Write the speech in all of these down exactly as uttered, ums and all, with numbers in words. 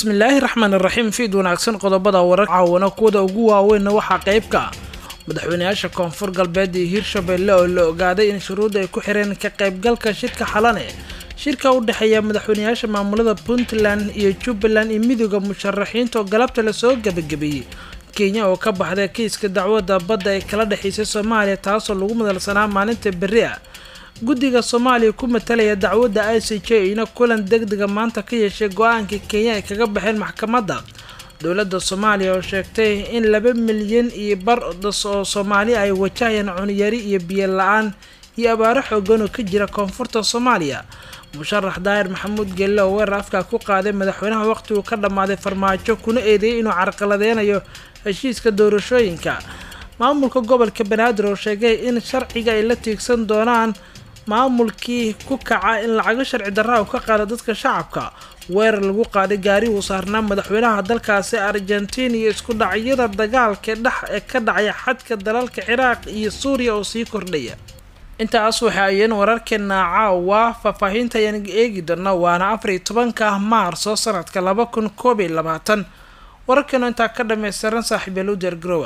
bismillaahi raxmaani raxiim fiid wanaagsan qodobada wararka caawana kuwada ugu waaweyn waxaa qayb ka madaxweynayaasha koonfur galbeed iyo hirshabelle oo la ogaaday in shuruud ay ku xireen ka qaybgalka shirka xalane shirka u dhaxeeya madaxweynayaasha maamulada Puntland iyo Jubaland iyo midowga musharaxiinta oo galabta la soo gabagabiyay Kenya oo ka baxday kiiska dacwadda badda ee kala dhaxaysay Soomaaliya taasoo lagu madalsanaa maalinta berri ah guddiga Soomaaliya ku matalaya dacwadda I C J ina kulan degdeg maanta ka yeeshay go'aankii Kenya ay kaga baxeen maxkamadda dowladda Soomaaliya oo sheegtay in laba milyan iyo bar oo Soomaali ay wajahayaan cuniyari iyo biyo la'aan iyo abaaro xooggan oo ka jira koonfurta Soomaaliya musharax Daahir Maxamuud Geelle oo weerar afka ku qaaday madaxweynaha waqtigu ka dhamaaday farmaajo kuna eedeeyay inuu carqaladeynayo heshiiska doorashooyinka maamulka gobolka Banaadir oo sheegay in sharciga ay la tiigsan doonaan maamulkii ku kaca in lacag sharci darro ka qaado dadka shacabka weerar lagu qaaday gaari uu saarnaa madaxweynaha dalkaasi Argentina iyo isku dhacyada dagaalka dhex ee ka dhacay xadka dalalka Ciraaq iyo Suuriya oo sii kordhaya intaas waxa ay wararkeena caawa faahfaahinta ayaan eegi doonaa waana afar iyo tobanka Maarso sanadka laba kun koob iyo labaatan wararkeena inta ka dhameystiran saaxiibayaal Dergrowa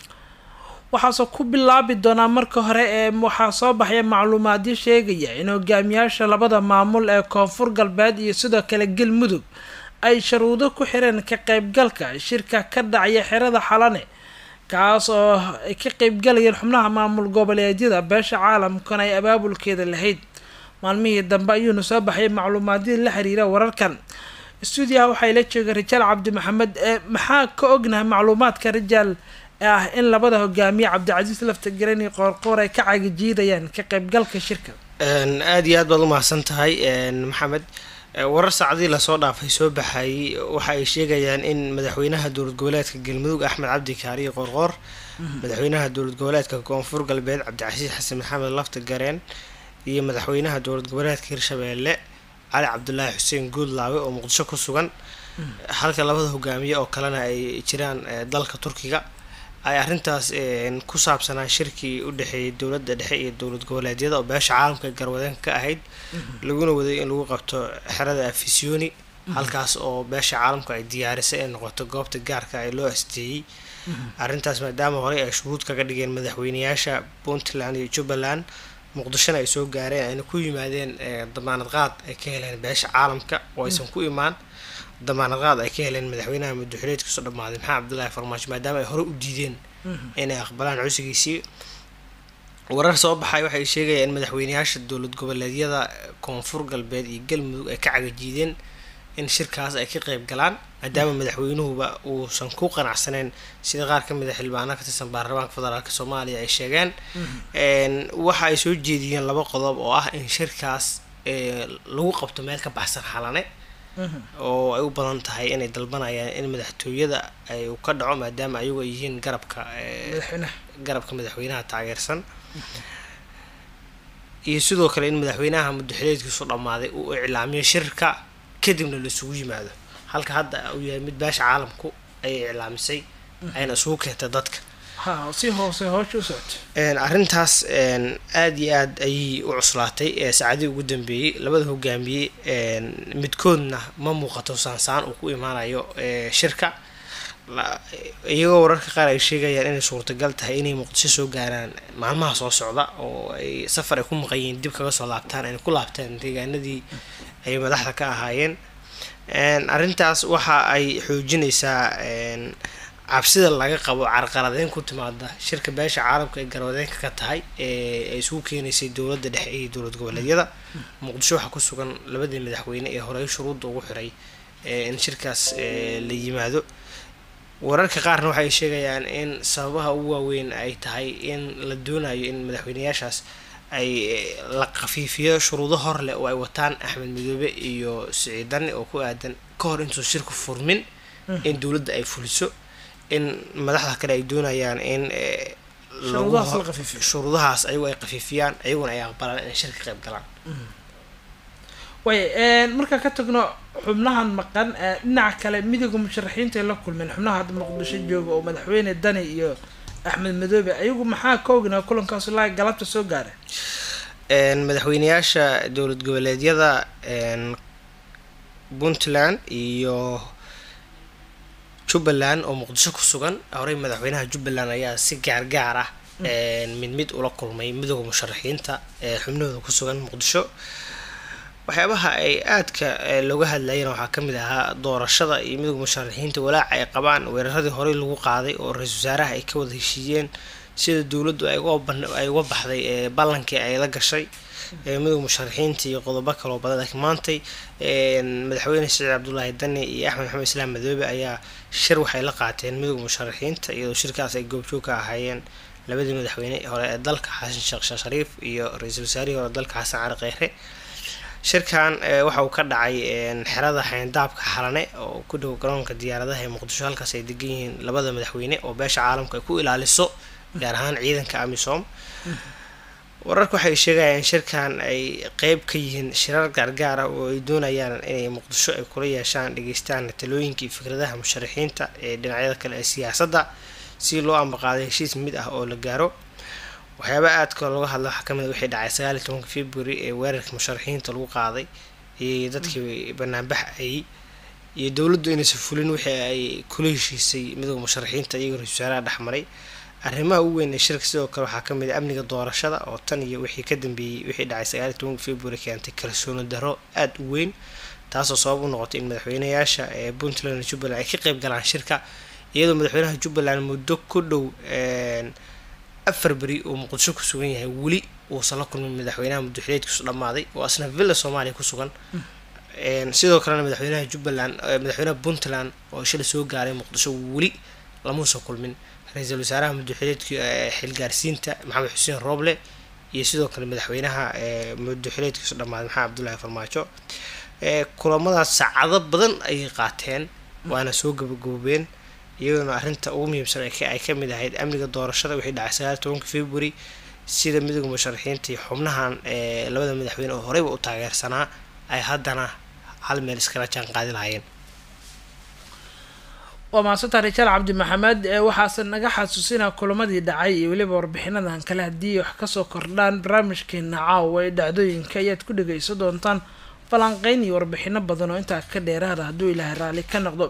waxaa ku bilaabi doona marka hore ee waxa soo baxay macluumaadyo sheegaya in hogaamiyaasha labada maamul ee koonfur galbeed iyo sidoo kale galmudug ay sharuudo ku xireen ka qaybgalka shirka ka dhacaya xirada xalane kaas oo ay ka qaybgalayeen xubnaha maamul goboleedyada beesha caalamkan ay abaabulkeeda lahayd maalmihii dambe ayuu soo baxay macluumaadyo la xiriira wararkan stuudiyaha waxay la joogay Rijaal Cabdi Maxamed ee maxaa ka ognahay macluumaadka Rijaal ah in labada hogaamiye Cabdicasiis Laftagareen iyo Qoorqoor ay ka cagijiidayaan ka qaybgalka shirka een aad iyo aad baad u mahadsan tahay een Maxamed warar saacadii la soo dhaafay soo baxay waxa ay sheegayaan in madaxweynaha dowlad goboleedka Galmudug Axmed Cabdi Kaariye Qoorqoor madaxweynaha dowlad goboleedka Koonfur Galbeed Cabdicasiis Xasan Maxamed Laftagareen iyo madaxweynaha dowlad goboleedka Hirshabelle Cali Cabdullaahi Xuseen Guudlaawe oo Muqdisho ku sugan halka labada hogaamiye oo kalena ay jiraan dalka Turkiga ay arintaas een ku saabsanaa shirkii u dhaxeeyay dowladda dhexe iyo dowlad goboleedyada oo beesha caalamka garwadeen ka ahayd laguna waday in lagu qabto xirada Afisiyoni halkaas oo beesha caalamka ay diyaarisay in noqoto goobta gaarka ay loo asteeyay arintaas maadaama hore ay shuruud kaga dhigeen madaxweynayaasha Puntland iyo Jubaland Muqdisho ay soo gaareen ay ku yimaadeen damaanad qaad ay ka heleen beesha caalamka oo aysan ku imaan damaanad qaad ay ka heleen madaxweynaha madaxweynaha soo dhamaaday Maxamed Abdullaahi Farmaajo maadaama ay hore u diideen inay aqbalaan codsigiisii warar soo baxay waxay sheegayaan in madaxweynayaasha dowlad goboleedyada Koonfur Galbeed iyo Galmudug ay ka cagijiideen in shirkaas ay ka qayb galaan maadaama madaxweynuhuba uusan ku qanacsaneen sida qaar ka mid ah xildhibaanada ka tirsan baarlamaanka federaalka Soomaaliya ay sheegeen een waxa ay soo jeediyeen laba qodob oo ah in shirkaas ee lagu qabto meel ka baxsan xalane oo ay u badan tahay inay dalbanayaan in madaxtooyada ay u ka dhaco maadaama ayagu ay yihiin garabka madaxweynaha garabka madaxweynaha taageersan iyo sidoo kale in madaxweynaha madaxweynaha dhamaaday uu iclaamiyo shirka kadibna la isugu yimaado halka hadda uu yahay mid beesha caalamku ay iclaamisay ayna isugu keentay dadka ha si hoose hoosh u socod een arintaas een aad iyo aad ay u cuslaatay ee saacadii ugu dambeeyay labada hogaamiye een midkoodna ma muuqato saansaan uu ku imaanayo ee shirka iyagoo wararka qaar ay sheegayaan inay suurtagal tahay inay Muqdisho soo gaaraan maalmaha soo socda oo ay safar ay ku maqayeen dib kaga soo laabtaan ay ku laabtaan deegaanadii ay madaxda ka ahaayeen een arintaas waxa ay xoojinaysaa een cabsida laga qabo carqaladeyn ku timaada shirka beesha caalamka ee garwadeenka ka tahay ee ay soo keenaysay dowladda dhexe iyo dowlad goboleedyada Muqdisho waxa ku sugan labadii madaxweyne ee hore shuruud ugu xiray in shirkaas la yimaado wararka qaarna waxay sheegayaan in sababaha ugu waaweyn ay tahay in la doonayo in madaxweynayaashaas ay la qafiifiyo shuruudo hor leh oo ay wataan Axmed Midoobe iyo Siciidan oo ku aadan ka hor intuu shirku furmin in dowladda ay fuliso in madaxda kale ay doonayaan in shuruudahaas ayagu ay qafiifiyaan ayaguna ay aqbalaan in shirka qayb galaan way een marka ka tagno xubnahan maqan dhinaca kale midowga musharaxiinta la kulmeen xubnaha Muqdisho jooga oo madaxweyne Dani iyo Axmed Midoobe ayagu maxaa ka ognahay kulankaas la galabta soo gaaray een madaxweynayaasha dowlad goboleedyada een Puntland iyo Jubbaland oo Muqdisho ku sugan horey madaxweynaha Jubbaland ayaa si gaar gaar ah mid mid ula kulmay midowga musharaxiinta ee xubnahooda ku sugan Muqdisho. waxyaabaha ay aadka looga hadlayeen waxaa kamid ahaa doorashada iyo midowga musharaxiinta walaaca ay qabaan weeraradii hore lagu qaaday oo ra'iisul wasaaraha ay ka wada heshiiyeen sida dawladdu ay uga baxday ee ballankii ay la gashay midowga musharaxiinta iyo qodobo kale oo badan laakiin maantay madaxweyne Siciid Cabdullaahi Dani iyo Axmed Maxamed Islaam Madoobe ayaa shir waxay la qaateen midowga musharaxiinta iyadoo shirkaas ay goobjoog ka ahaayeen labadii madaxweyne hore ee dalka Xasan Sheekh Shariif iyo ra'iisul wasaarihii hore dalka Xasan Cali Kheyre. shirkan waxa uu ka dhacay xerada xeyndaabka Xalane oo ku dhow garoonka diyaaradaha ee Muqdisho halkaas ay degan yihiin labada madaxweyne oo beesha caalamka ay ku ilaaliso gaar ahaan ciidanka AMISOM. wararku waxay sheegayaan shirkan ay qayb ka yihiin shirar gaargaar ah oo ay doonayaan inay Muqdisho ay kula yeeshaan dhageystaan talooyinka iyo fikradaha musharaxiinta ee dhinacyada kale ee siyaasadda si loo ambaqaaday heshiis mid ah oo la gaaro. waxyaaba aad ka looga hadlo waxa kamid wixii dhacay sagaal iyo tobanka February ee weerarka musharaxiinta lagu qaaday iyo dadkii banaanbax ay iyo dawladdu inay fulin wixii ay kula heshiisay midowga musharaxiinta iyo ra'iisul wasaaraha dhaxmaray. arrimaha ugu weyn ee shirka sidoo kale waxaa kamid amniga doorashada oo tan iyo wixii ka dambeeyay wixii dhacay sagaal iyo tobanka February keentay kalsooni darro aad u weyn taasoo sabab u noqotay in madaxweynayaasha ee Puntland iyo Jubbaland ay ka qayb galaan shirka iyadoo madaxweynaha Jubbaland muddo ku dhow afar bari oo Muqdisho ku sugan yahay wali uu sala kulmay madaxweynaha muddaxileedkiisu dhamaaday oo asna Villa Soomaaliya ku sugan een sidoo kale madaxweynaha Jubbaland madaxweynaha Puntland oo shil soo gaaray Muqdisho wali lama soo kulmin ra'iisul wasaaraha muddaxileedka xilgaarsiinta Maxamed Xuseen Roble iyo sidoo kale madaxweynaha muddaxileedkiisu dhamaaday Maxamed Cabdullaahi Farmaajo. ee kulamadaas saacado badan ay qaateen waana soo gabagaboobeen iyadoo arrinta ugu muhiimsan ay ka mid ahayd amniga doorashada wixii dhacay sagaal iyo tobanka February sida midowga musharaxiinta iyo xubnahan ee labada madaxweyne oo horeyba u taageersanaa ay haddana hal meel iskala jaan qaadi lahaayeen. waa maasanta Rijaal Cabdi Maxamed waxaas naga xasuusinaa kulamadii dhacay iyo waliba warbixinadan kale hadii wax ka soo kordhaan barnaamijkeena caawa ee dhacdooyinka ayaad ku dhageysan doontaan falanqeyn iyo warbixino badan oo intaa ka dheeraada hadduu Ilaahay raali ka noqdo.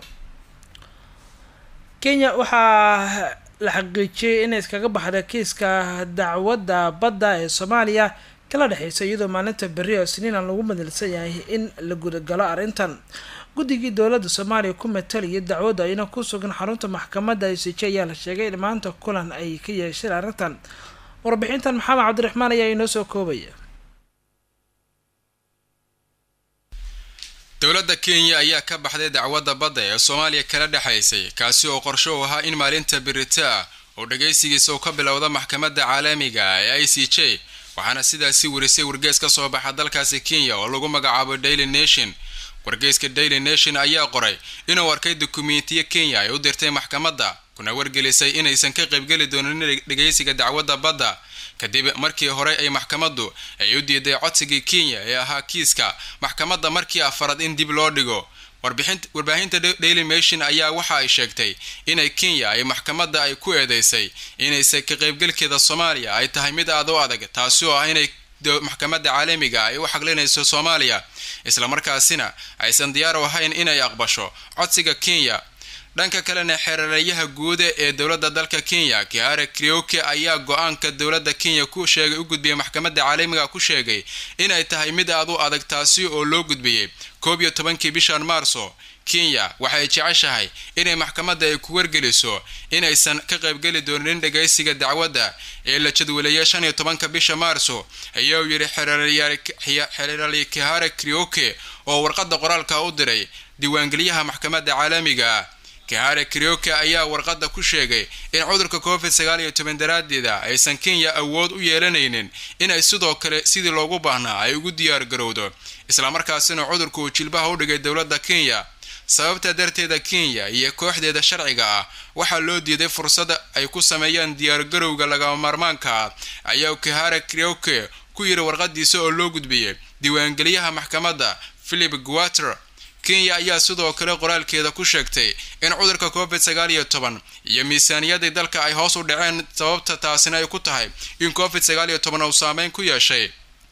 Kenya waxaa la xaqiijiyay in iskaga baxda kiiska dacwadda badda ee Soomaaliya kala dhaxaysa iyadoo maalinta berri oo Isniin lagu madalsan yahay in la guda galo arrintan. guddigii dowladda Soomaaliya ku meteliyay dacwadda ayna ku sugan xarunta maxkamadda I C J ayaa la sheegay in maanta kulan ay ka yeesheen arrintan. warbixintan Maxamed Cabdiraxmaan ayaa inoo soo koobaya. dowladda Kenya ayaa ka baxday dacwadda badda ee Soomaaliya kala dhaxaysay kaasi oo qorshe u ahaa in maalinta berita oo dhageysigiisa uu ka bilowdo maxkamadda caalamiga ee I C J waxaana sidaasi warisay wargeys ka soo baxa dalkaasi Kenya oo lagu magacaabo Daily Nation. wargeyska Daily Nation ayaa qoray inuu arkay dukumeentiyo Kenya ay u dirtay maxkamadda kuna wargelisay inaysan ka qaybgali doonin dhageysiga dacwadda badda kadib markii hore ay maxkamaddu ay u diiday codsigii Kenya ee ahaa kiiska maxkamadda markii afraad in dib loo dhigo. warbaahinta Daily Nation ayaa waxa ay sheegtay inay Kenya ay maxkamadda ay ku eedeysay inaysan ka qaybgalkeeda Soomaaliya ay tahay mid aad u adag taasi oo ah inay maxkamadda caalamiga ay u xaqlinayso Soomaaliya isla markaasina aysan diyaar u ahayn inay aqbasho codsiga Kenya. dhanka kalena xeeraryaha guud ee dowladda dalka Kenya Kihara Kariuki ayaa go'aanka dowladda Kenya ku sheegay u gudbiyay maxkamadda caalamiga ku sheegay inay tahay mid aad u adag taasi oo loo gudbiyay koob iyo tobankii bishan Maarso. Kenya waxay jeceshahay inay maxkamadda ay ku wargeliso inaysan ka qaybgali doonin dhageysiga dacwadda ee la jadwaleeyay shan iyo tobanka bisha Maarso ayaa yiri xeeraryaha Kihara Kariuki oo warqadda qoraalka u diray diiwaangeliyaha maxkamadda caalamiga. Kihara Kariuki ayaa warqadda ku sheegay in cudurka COVID sagaal iyo toban daraadeeda aysan Kenya awood u yeelanaynin inay sidoo kale sidii loogu baahnaa ay ugu diyaar garowdo isla markaasina cudurku uu jilbaha u dhigay dowladda Kenya. sababta darteeda Kenya iyo kooxdeeda sharciga ah waxa loo diiday fursad ay ku sameeyaan diyaar garowga laga maarmaanka ayaa Kihara Kariuki ku yiri warqadiisa oo loo gudbiyay diiwaangeliyaha maxkamadda Philip Guater. Kenya ayaa sidoo kale qoraalkeeda ku sheegtay in cudurka COVID sagaal iyo toban iyo miisaaniyadda dalka ay hoos u dhaceen sababta taasina ay ku tahay in COVID sagaal iyo toban uu saameyn ku yeeshay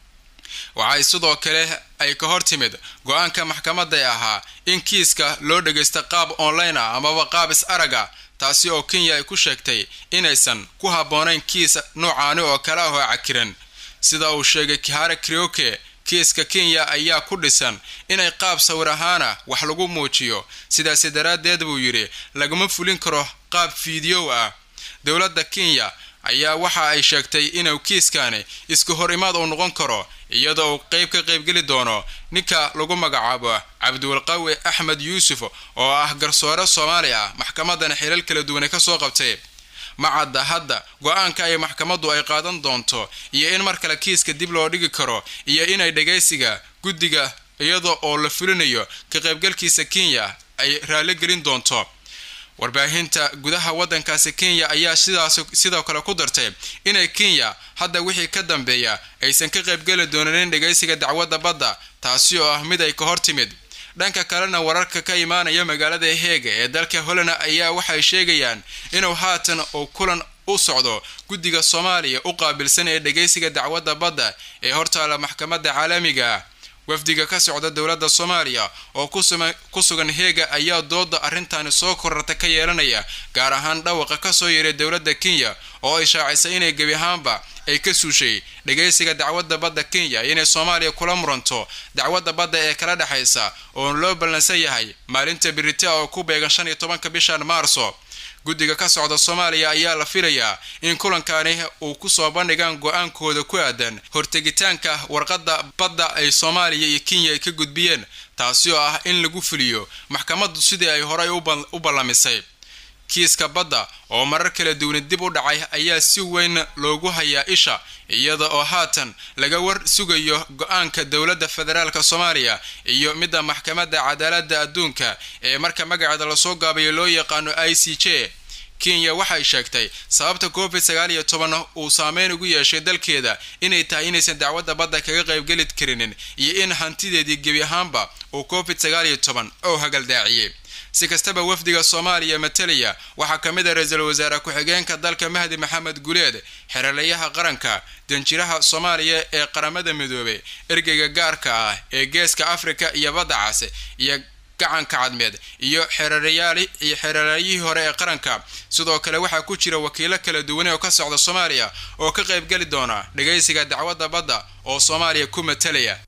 waxay sidoo kale ay ka hor timid go-aanka maxkamadda ee ahaa in kiiska loo dhageysta qaab online ah amaba qaab is araga taasi oo Kenya ay ku sheegtay inaysan ku habboonayn kiis noocaani oo kale ah oo cakiran sida uu sheegay Kihara Kariuki kiiska Kenya ayaa ku dhisan inay qaab sawir ahaana wax lagu muujiyo sidaas daraadeed buu yiri laguma fulin karo qaab video ah dawladda Kenya ayaa waxa ay sheegtay inuu kiiskani isku hor imaad uu noqon karo iyadoo uu qayb ka qayb gali doono ninka lagu magacaabo Cabdul Qawi Ahmed Yusuf oo ah garsoore Soomaali ah maxkamadan xilal kala duwan ka soo qabtay macadda hadda go'aanka ay maxkamaddu ay qaadan doonto iyo in mar kale kiiska dib loo dhigi karo iyo inay dhageysiga guddiga iyadoo oo la fulinayo ka qaybgalkiisa Kenya ay raali gelin doonto warbaahinta gudaha wadankaasi Kenya ayaa sidaas sidoo kale ku dartay inay Kenya hadda wixii ka dambeeya aysan ka qaybgali doonin dhageysiga dacwadda badda taasi oo ah mid ay ka hor timid dhanka kalena wararka ka imaanaya magaalada Hague ee dalka Holland ayaa waxay sheegayaan inuu haatan oo kulan u socdo guddiga Soomaaliya u qaabilsan ee dhageysiga dacwadda badda ee hortaala maxkamadda caalamiga wafdiga ka socda dawladda Soomaaliya oo ku sugan Hague ayaa dooda arrintan soo kororta ka yeelanaya gaar ahaan dhawaqa ka soo yeeray dawladda Kenya oo ay shaacisay inay gabi ahaanba ay ka suushay dhageysiga dacwadda badda Kenya inay Soomaaliya kula muranto dacwadda badda ee kala dhaxaysa oo loo balansan yahay maalinta Biritaa oo ku beegan shan iyo tobanka bishan Maarso guddiga ka socda Soomaaliya ayaa la filayaa in kulankaani uu ku soo bandhigaan go'aankooda ku aadan hortegitaanka warqadda badda ay Soomaaliya iyo Kenya ka gudbiyeen taasi oo ah in lagu fuliyo maxkamaddu sidii ay horay u ballamisay kiiska badda oo marar kala duwan dib u dhacay ayaa si weyn loogu hayaa isha iyada oo haatan laga war sugayo go'aanka dawladda federaalka Soomaaliya iyo midda maxkamadda cadaaladda adduunka ee marka magaceeda la soo gaabiyo loo yaqaan I C J Kenya waxay sheegtay sababta COVID sagaal iyo toban uu saameyn ugu yeeshay dalkeeda inay tahay inaysan dacwadda badda kaga qayb gali karin iyo in hantideedii gebi ahaanba uu COVID sagaal iyo toban oo hagal daaciyay si kastaba wafdiga Soomaaliya matalaya waxa kamid ah ra'iisul wasaare ku-xigeenka dalka Mahdi Maxamed Guleed xeralayaha qaranka danjiraha Soomaaliya ee qaramada midoobay ergeyga gaarka ah ee geeska Afrika iyo badda cas iyo gacanka cadmeed iyo xeralayaali iyo xeralayihii hore ee qaranka sidoo kale waxa ku jira wakiilo kala duwan oo ka socda Soomaaliya oo ka qayb gali doona dhageysiga dacwadda badda oo Soomaaliya ku matalaya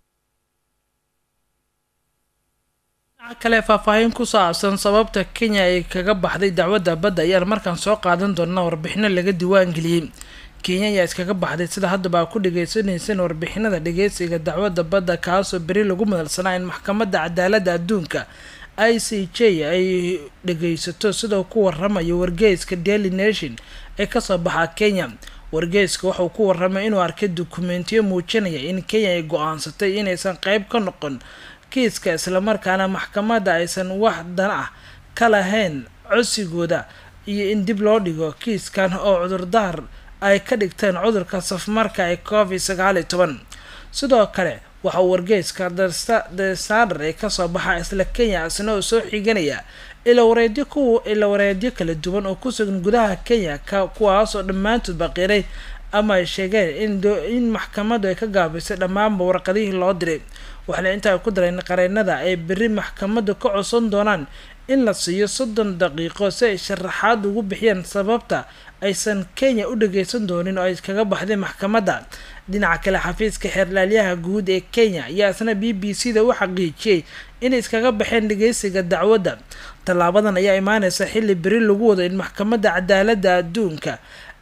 kale faahfaahin ku saabsan sababta Kenya ay kaga baxday dacwadda badda ayaan markaan soo qaadan doonaa warbixino laga diiwaan geliyay Kenya ayaa iskaga baxday sida hadaba ku dhageysanaysan warbixinada dhageysiga dacwadda badda kaasoo bari lagu madalsanaa in maxkamadda cadaaladda adduunka I C J ay dhageysato sidoo ku waramayo wargeyska Daily Nation ee ka soo baxa Kenya wargeyska wuxuu ku waramay inuu arkay dukumeentiyo muujinaya in Kenya ay go'aansatay inaysan qayb ka noqon kiiska isla markaana maxkamadda aysan wax dan ah ka lahayn codsigooda iyo in dib loo dhigo kiiskan oo cudurdaar ay ka dhigteen cudurka safmarka ee COVID sagaal iyo toban sidoo kale waxa wargeyska The Standard ee ka soo baxa isla Kenya asna oo soo xiganaya ila wareedyo ku ila wareedyo kala duwan oo ku sugan gudaha Kenya kuwaas oo dhamaantood baqiray ama ay sheegeen in in maxkamaddu ay ka gaabisay dhammaan warqadihii loo diray waxay inta ku dareen qareennada ay bari maxkamaddu ka codsan doonaan in la siiyo soddon daqiiqo si ay sharaxaad ugu bixiyaan sababta aysan Kenya u dhageysan doonin oo ay kaga baxday maxkamadda dhinaca kale xafiiska xeerlaaliyaha guud ee Kenya ayaa isna B B C da u xaqiijiyay in iskaga baxeen dhageysiga dacwadda talaabadan ayaa imaanaysa xilli bari lagu wado in maxkamadda cadaaladda adduunka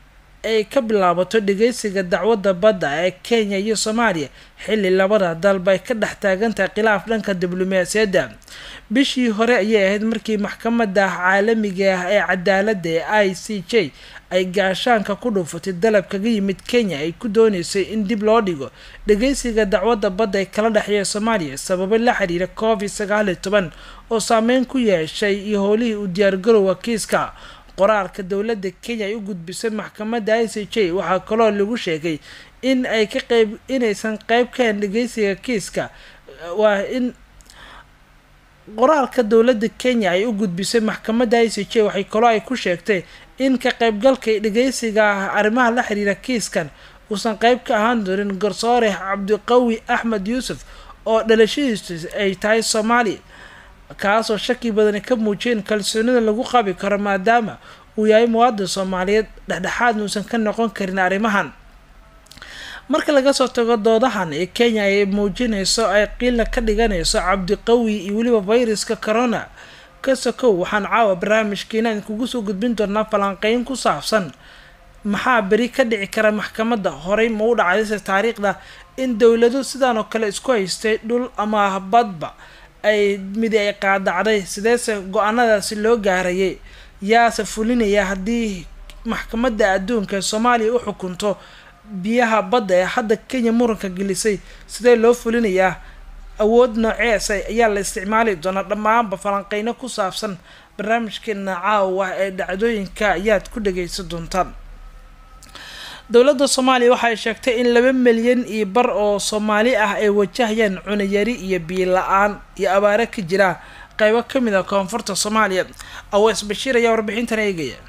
ay ka bilaabato dhageysiga dacwadda badda ee Kenya iyo Soomaaliya xilli labada dalba ay ka dhex taagantahay khilaaf dhanka diblomaasiyadda bishii hore ayay ahayd markii maxkamadda caalamiga ah ee cadaaladda ee I C J ay gaashaanka ku dhufatay dalab kaga yimid Kenya ay ku doonaysay in dib loo dhigo dhageysiga dacwadda badda ee kala dhaxeeya Soomaaliya sababo la xiriira COVID sagaal iyo toban oo saameyn ku yeeshay iyo howlihii u diyaar garowga kiiska qoraalka dawladda Kenya ay u gudbisay maxkamadda I C J waxa kaloo lagu sheegay in ay ka qayb inaysan qayb ka dhageysiga kiiska waa in qoraalka dawladda Kenya ay u gudbisay maxkamadda I C J waxay kaloo ay ku sheegtay in ka qaybgalka dhageysiga arrimaha la xiriira kiiskan uusan qeyb ka ahaan doonin garsoore cabdiqawi axmed yuusuf oo dhalashadiisu ay tahay soomaali, kaasoo shaki badani ka muujiyeen kalsoonida lagu qabi karo maadaama uu yahay muwaadin soomaaliyeed dhexdhexaadna uusan ka noqon karin arrimahan. marka laga soo tago doodahan ee Kenya ay muujinayso ay qiila ka dhiganayso cabdiqawi iyo weliba fayraska corona ka sokow, waxaan caawa barnaamijkeena kugu soo gudbin doonaa falanqeyn ku saabsan maxaa beri ka dhici kara maxkamadda. horey ma u dhacaysa taariikhda in dowlado sidaan oo kale isku haystay dhul ama badba ay midi ay qaadacday, sideese go-aanadaasi loo gaarayay, yaase fulinaya haddii maxkamadda adduunka ee Soomaaliya u xukunto biyaha badda ee hadda Kenya muranka gelisay, sidee loo fulinayaa, awood noocees ayaa la isticmaali doonaa. dhammaanba falanqeyno ku saabsan barnaamijkeena caawa ee dhacdooyinka ayaad ku dhageysan doontaan. dowladda Soomaaliya waxay sheegtay in laba milyan iyo bar oo Soomaali ah ay wajahayaan cunno yari iyo biyo la-aan iyo abaaro ka jira qaybo ka mid ah koonfurta Soomaaliya. Aweys Bashiir ayaa warbixintan eegaya.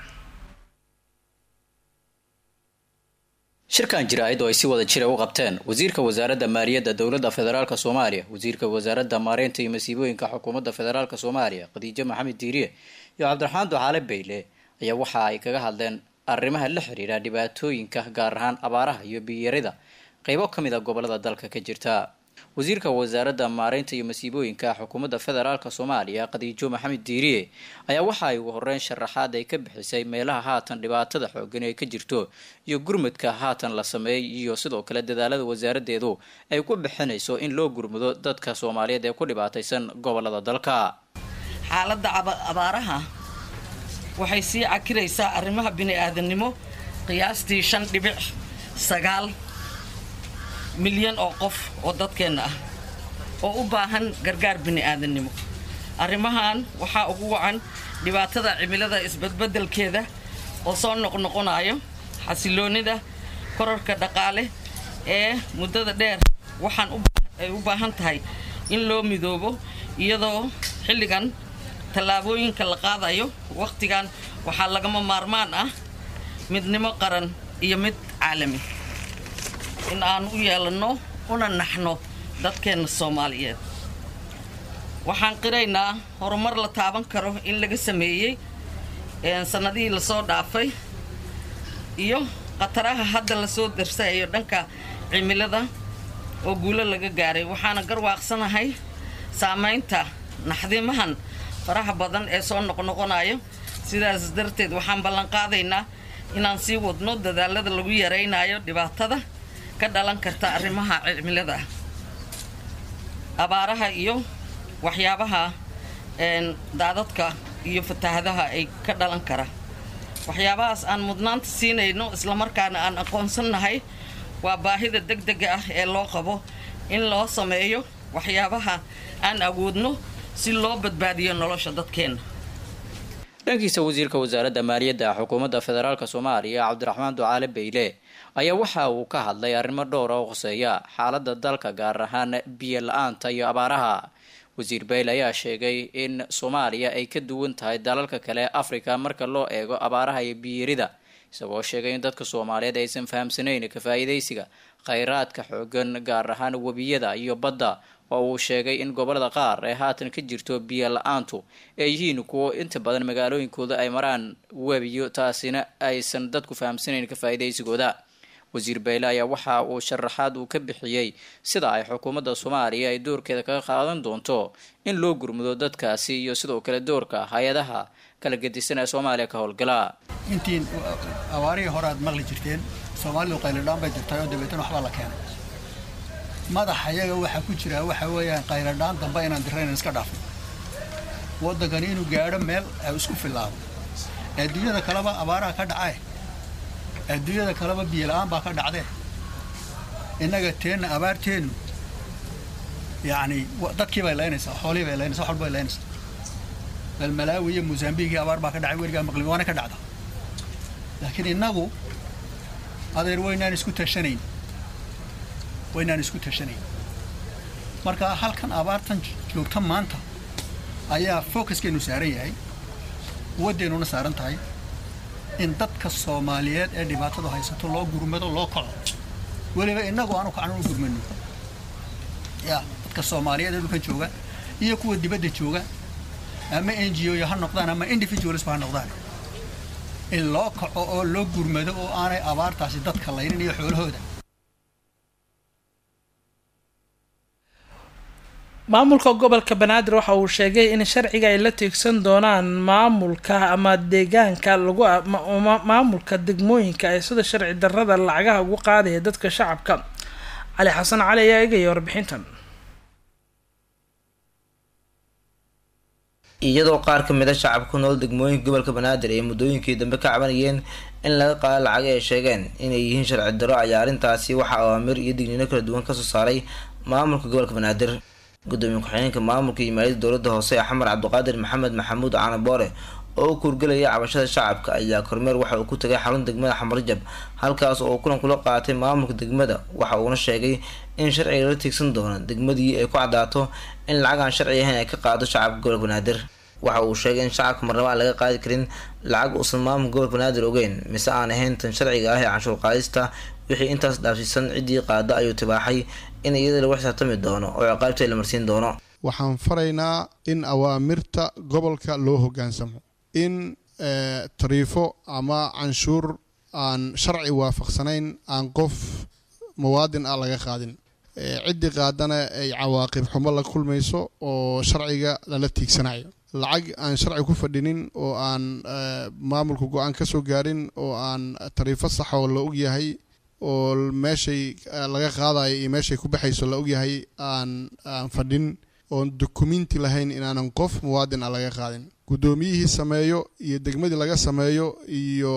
shirkan jiraa'id oo ay si wada jira u qabteen wasiirka wasaaradda maaliyadda dowladda federaalka Soomaaliya, wasiirka wasaaradda maareynta iyo masiibooyinka xukuumadda federaalka Soomaaliya Khadiija Maxamed Diiriye iyo Cabdiraxmaan Ducaale Beyle ayaa waxa ay kaga hadleen arrimaha la xiriira dhibaatooyinka gaar ahaan abaaraha iyo biyo-yarida qaybo ka mid ah gobolada dalka ka jirta. wasiirka wasaaradda maareynta iyo masiibooyinka xukuumadda federaalka Soomaaliya Khadiija Maxamed Diiriye ayaa waxa ay ugu horreyn sharaxaad ay ka bixisay meelaha haatan dhibaatada xooggan ee ka jirto iyo gurmadka haatan la sameeyay iyo sidoo kale dadaalada wasaaraddeedu ay ku bixinayso in loo gurmado dadka Soomaaliyeed ee ku dhibaataysan gobolada dalka. xaaladda abaaraha waxay sii cakiraysaa arrimaha bini'aadanimo. qiyaastii shan dhibic sagaal milyan oo qof oo dadkeena ah oo u baahan gargaar bini'aadanimo. arrimahan waxaa ugu wacan dhibaatada cimilada isbadbedelkeeda oo soo noqnoqonayo, xasiloonida kororka dhaqaale ee muddada dheer. waxaan ay u baahan tahay in loo midoobo iyadoo xilligan tallaabooyinka la qaadayo. waqtigan waxaa lagama maarmaan ah midnimo qaran iyo mid caalami in aan u yeelano una naxno dadkeena Soomaaliyeed. waxaan qiraynaa horumar la taaban karo in laga sameeyay sanadihii la soo dhaafay iyo qataraha hadda la soo darsayo dhanka cimilada oo guulo laga gaaray. waxaana garwaaqsanahay saameynta naxdimahan faraha badan ee soo noqnoqonayo. sidaas darteed waxaan ballan qaadaynaa inaan sii wadno dadaalada lagu yareynayo dhibaatada ka dhalan karta arrimaha cimilada, abaaraha iyo waxyaabaha daadadka iyo fatahaadaha ay ka dhalan kara. waxyaabahaas aan mudnaanta siinayno isla markaana aan aqoonsanahay waa baahida degdega ah ee loo qabo in loo sameeyo waxyaabaha aan awoodno si loo badbaadiyo nolosha dadkeena. dhankiisa wasiirka wasaaradda maaliyadda xukuumadda federaalka Soomaaliya Cabdiraxmaan Ducaale Beyle ayaa waxa uu ka hadlay arrimo dhowr ah oo khuseeya xaaladda dalka gaar ahaan biyo la-aanta iyo abaaraha. wasiir Beyle ayaa sheegay in Soomaaliya ay ka duwan tahay dalalka kale ee Afrika marka loo eego abaaraha iyo biyo-yarida, isagoo sheegay in dadka Soomaaliyeed aysan fahamsanayn ka faa'iideysiga kheyraadka xooggan gaar ahaan webiyada iyo badda, oo uu sheegay in gobolada qaar ee haatan ka jirto biyo la-aantu ay yihiin kuwo inta badan magaalooyinkooda ay maraan webiyo, taasina aysan dadku fahamsanayn ka faa'iideysigooda. wasiir Beyle ayaa waxa uu sharaxaad uu ka bixiyay sida ay xukuumadda Soomaaliya ay doorkeeda kaga qaadan doonto in loo gurmado dadkaasi iyo sidoo kale doorka hay'adaha kala gedisan ee Soomaaliya ka howlgala. intiin awaarihi hore aad maqli jirteen Soomaalidu qayladhaan bay jirtay oo dabeetana waxba la keenay. madaxa iyaga waxa ku jira waxa weeyaan qayladhaan dambe inaan direen iska dhaafo. waddankan inuu gaadho meel ay isku filaado. adduunyada kaleba abaaraha ka dhacay. adduunyada kaleba biyo la-aan baa ka dhacday. innaga teena abaarteenu yacni dadkii bay leynaysaa, xoolihii bay leynaysaa, wax walba bay leynaysaa. bal Malawi iyo Mozambique abaar baa ka dhacay, weligaa maqli waana ka dhacda. laakiin innagu adeer weynaan isku tashanayn weynaan isku tashanayn marka halkan abaartan joogta maanta ayaa focuskeenu saaran yahay, wadeenuna saaran tahay in dadka Soomaaliyeed ee dhibaatada haysato loo gurmado, loo kaco. weliba inagu aanu kacan u gurmano ya dadka Soomaaliyeed ee dhulka jooga iyo kuwa dibadda jooga ama N G O ha noqdaan ama individuals ha noqdaan in loo kaco oo loo gurmado oo aanay abaartaasi dadka laynin iyo xoolahooda. maamulka gobolka Banaadir waxa uu sheegay in sharciga ay la tiigsan doonaan maamulka ama deegaanka lagu maamulka degmooyinka ay sida sharci darrada lacagaha ugu qaadaya dadka shacabka. Cali Xasan Cali ayaa eegay warbixintan. iyadoo qaar ka mid ah shacabka ku nool degmooyinka gobolka Banaadir ay muddooyinkii dambe ka cabanayeen in laga qaado lacag ay sheegeen inay yihiin sharci darro ayaa arrintaasi waxa awaamir iyo digniino kala duwan ka soo saaray maamulka gobolka Banaadir. gudoomiye ku-xigeenka maamulka iyo maaliyadda dowladda hoose Axmed Cabdiqaadir Maxamed Maxamuud Caanaboore oo ku kurgalaya cabashada shacabka ayaa kormeer waxa uu ku tagay xarun degmada Xamarjab halkaas oo kulan kula qaatay maamulka degmada waxa uuna sheegay in sharciga la tiigsan doono degmadii ay ku cadaato in lacag aan sharci ahayn ay ka qaado shacabka gobolka Banaadir. waxa uu sheegay in shacabka marnaba aan laga qaadi karin lacag uusan maamulka gobolka Banaadir ogeyn mise aan ahayn tan sharciga ah ee canshuur qaadista wixii intaas dhaafsiisan cidii qaada ayuu tibaaxay in iyada lagu xisaabtami doono oo ciqaabta la marsiin doono. waxaan faraynaa in awaamirta gobolka loo hoggaansamo in tariifo ama canshuur aan sharci waafaqsanayn aan qof muwaadin ah laga qaadin cidii qaadana ay cawaaqib xumo la kulmayso oo sharciga lala tiigsanayo. lacag aan sharci ku fadhinin oo aan maamulka go'aan ka soo gaarin oo aan tariifo sax oo la og yahay oo meeshay laga qaadayo iyo meeshay ku baxayso la og yahay aan aan fadhin oo dokumenti lahayn inaanan qof muwaadin ah laga qaadin. gudoomiyihii sameeyo iyo degmadii laga sameeyo iyo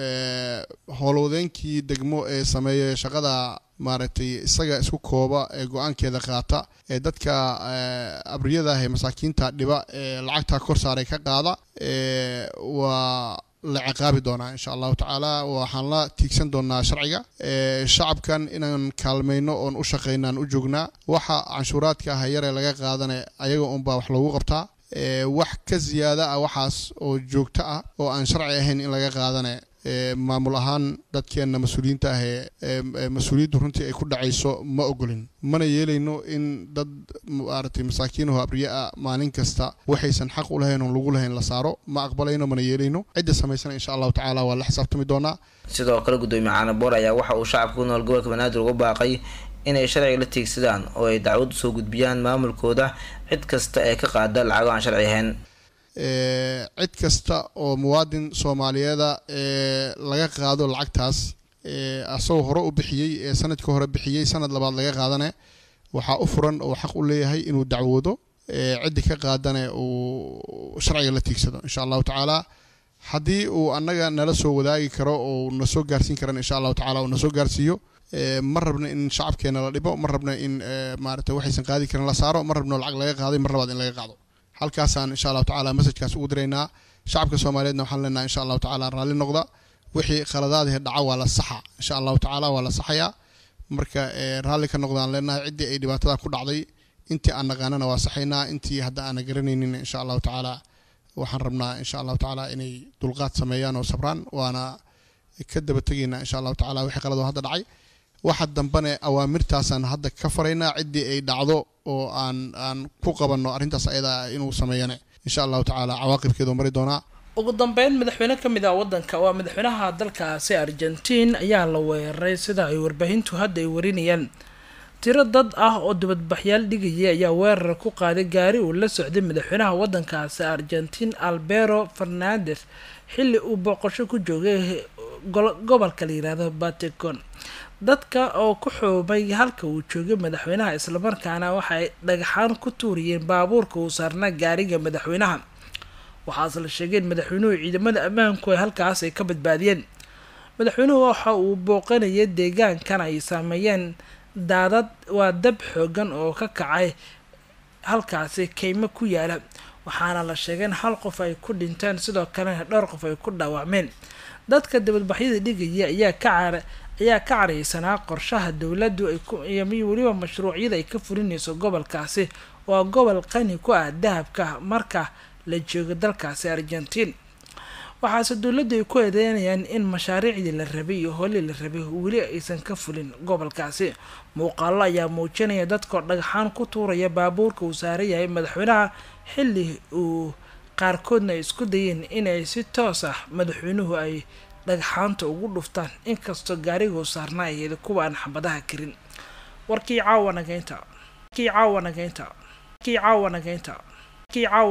howlwadeenkii degmo ee sameeyo shaqada maaragtay isaga isku kooba ee go'aankeeda qaata ee dadka abriyada ah ee masaakiinta dhiba ee lacagta kor saaray ka qaada ee waa la ciqaabi doonaa insha Allah taala. waxaan la tiigsan doonaa sharciga ee shacabkan inaan kaalmayno oon u shaqeynaan u joognaa waxa canshuuraadka ah yar ee laga qaadanay ayaga uun baa wax lagu qabtaa wax ka ziyaada ah waxaas oo joogto ah oo aan sharci ahayn in laga qaadanay maamul ahaan dadkeena mas'uuliyiinta ah ee mas'uuliyaddu runtii ay ku dhacayso ma ogolin mana yeelayno in dad maaragtay masaakiin oo abriya maalin kasta waxaysan xaq u lahayn oo lagu lahayn la saaro ma aqbalayno mana yeelayno cidda sameysana insha Allah taala waa la xisaabtami doonaa. sidoo kale gudoomiye Caanaboore ayaa waxa uu shacabka ku nool gobolka Banaadir uga baaqay inay sharciga la tiigsadaan oo ay dacwad soo gudbiyaan maamulkooda cid kasta ee ka qaada lacag aan sharci ahayn. ee cid kasta oo muwaadin Soomaaliyeeda ee laga qaado lacagtaas ee asoo hore u bixiyay ee sanadkii hore bixiyay sanad labaad laga qaadane waxa u furan oo xaq u leeyahay inuu dacwado ee cid ka qaadane oo sharciga la tiigsado insha Allah taala. hadii uu annaga nala soo wadaagi karo oo na soo gaarsiin karan insha Allah taala oo na soo gaarsiiyo ma rabna in shacabkeena la dhibo ma rabna in maaragtay waxaysan qaadi karin la saaro ma rabna lacag laga qaaday mar labaad in laga qaado. halkaasaan insha Allah taala message-kaas ugu direynaa shacabka Soomaaliyeedna waxaan leenahay insha Allah taala raali noqda wixii khaladaad ah dhaca waa la saxa insha Allah taala waa la saxaya marka raali ka noqdaan leenahay cidii ay dhibaatada ku dhacday intii aan naqaanana waa saxaynaa intii hadda aan garanaynin insha Allah taala waxaan rabnaa insha Allah taala inay dulqaad sameeyaan oo sabraan waana ka daba tageynaa insha Allah taala wixii khalad hadda dhacay waxa dambana awaamirtaasaan hadda ka faraynaa cidii ay dhacdo oo aan aan ku qabanno arrintaas ayada inuu sameeyane insha Allah taala cawaaqibkeedu mari doonaa. ugu dambeyn madaxweyne ka mid ah wadanka waa madaxweynaha dalkaasi Argentina ayaa la weeraray sida ay warbaahintu hadda ay warinayaan. tiro dad ah oo dibadbaxyaal dhigaya ayaa weerar ku qaaday gaari uu la socday madaxweynaha wadankaasi Argentina Alberto Fernandez xilli uu booqasho ku joogay gobolka la yiraahdo Batacon. dadka oo ku xoobay halka uu joogay madaxweynaha isla markaana waxay dhagaxaan ku tuuriyeen baabuurka uu saarnaa gaariga madaxweynaha. waxaas la sheegay in madaxweynuhu ciidamada ammaanku ay halkaas ay ka badbaadiyeen. madaxweynuhu waxa uu booqanayay deegaankan ay saameeyeen daadad waa dab xoogan oo ka kacay halkaasi keymo ku yaala waxaana la sheegay in hal qof ay ku dhinteen sidoo kalena dhowr qof ay ku dhaawacmeen. dadka dibadbaxyada dhigaya ayaa ka caara ayaa ka careysanaa qorshaha dowladdu ay ku iyo waliba mashruucyada ay ka fulinayso gobolkaasi waa gobol qani ku ah dahabka marka la joogo dalkaasi Argentina. waxaase dowladdu ay ku eedeynayaan in mashaariicdii la rabay iyo howlii la rabay weli aysan ka fulin gobolkaasi. muuqaalo ayaa muujinaya dadkoo dhagxaan ku tuuraya baabuurka uu saaran yahay madaxweynaha xilli uu qaarkoodna ay isku dayeen inay si toos ah madaxweynuhu ay dhagxaanta ugu dhuftaan inkastoo gaariga uu saarnaa ay kuwa aan xabadaha karin. warkii caawa nageynta warkii caawa nageynta warkii caawa nageynta warkii caawa